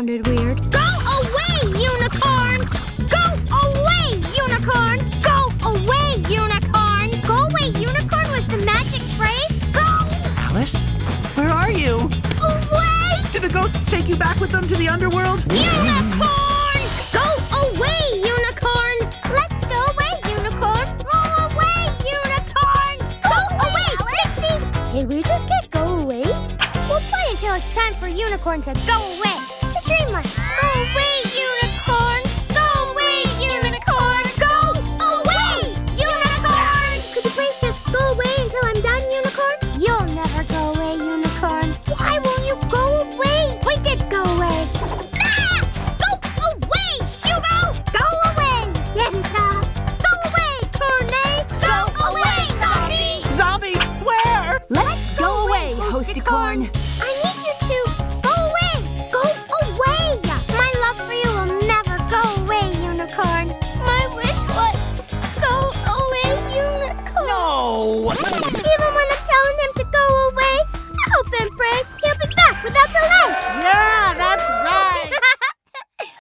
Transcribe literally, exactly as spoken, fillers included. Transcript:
sounded weird. Go away, unicorn! Go away, unicorn! Go away, unicorn! Go away, unicorn was the magic phrase. Go! Alice, where are you? Away! Did the ghosts take you back with them to the underworld? Unicorn! Go away, unicorn! Let's go away, unicorn! Go away, unicorn! Go away, Pixie! Did we just get go away? We'll play until it's time for unicorn to go away. To dreamland. Go away, unicorn! Go away, unicorn! Go away, unicorn! Could you please just go away until I'm done, unicorn? You'll never go away, unicorn. Why won't you go away? We did go away. Ah! Go away, Hugo! Go away, Santa! Go away, Cornet! Go away, zombie! Zombie, where? Let's go away, Hosticorn.